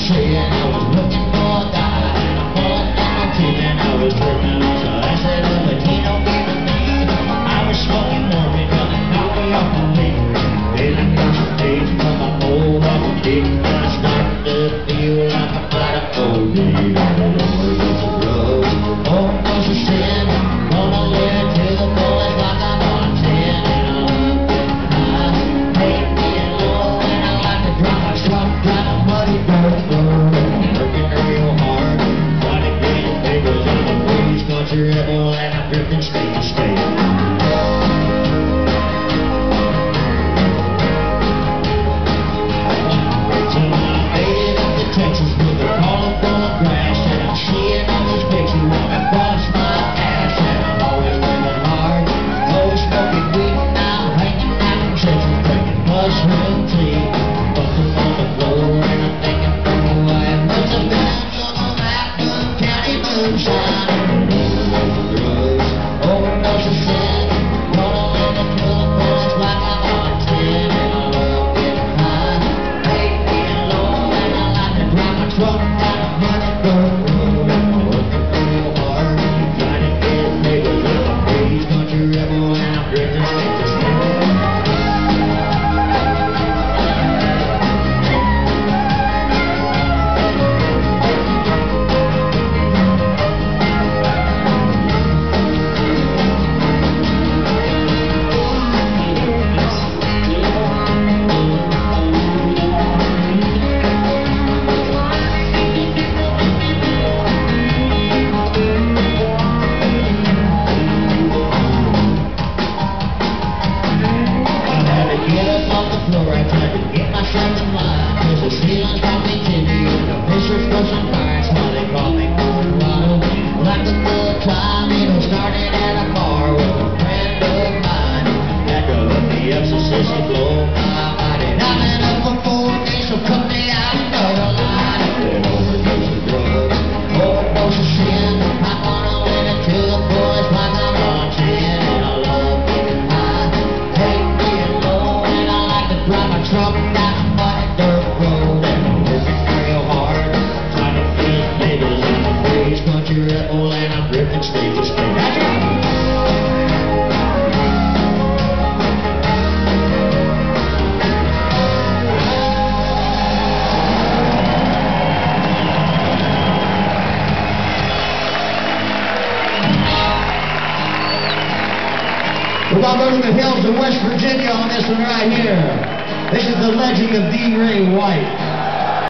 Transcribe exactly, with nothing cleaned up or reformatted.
saying I was looking for a guy, and I'm pulling down my teeth, and I was tripping on the acid of a Tino giving me. I was smoking morphine, coming knocked me off my feet, feeling constipation from my old awful dick, and I started to feel like I'm about to O D. I'm an overdose of drugs, overdose of sin, gonna live till the boys like I'm on ten, and I love getting high, hate being low, and I like to drive my truck, drive a muddy dirt road, working real hard, trying to get it bigger than the blues country rebel, and I'm drifting state to state. Texas with a collar full of grass, and I'm seeing all these pigs who wanna bust my ass, and I'm always living hard, always smoking weed, and I'm hanging out in Texas drinking mushroom tea, bumping on the floor, and I'm thinking, oh, I must have been some of that good county moonshine, overdose of drugs, overdose of sin, gonna live until the boys like I'm on ten, and I love getting high, hate being low, and I like to drive my truck down a muddy dirt road, and I'm working real hard, trying to get niggas in my face, country rebel, and I'm drifting state to state. I tried to get myself in line, cause the ceiling's got me tinny, and the pictures for some fires, while they call me Colorado. Like a good time, you know, started at a bar with a friend of mine, had to hook me up so sissy blow my mind, and I've been up for four days, so cut me out another line. An overdose of drugs, overdose of sin, I wanna live it till the boys like I'm on ten, and I love getting high, hate being low, and I like to drive my truck down a muddy dirt road, and I'm working real hard, trying to feed neighbors in the breeze, country rebel, and I'm drifting state to state. That's right. We're going to go to the hills of West Virginia on this one right here. This is the legend of D. Ray White.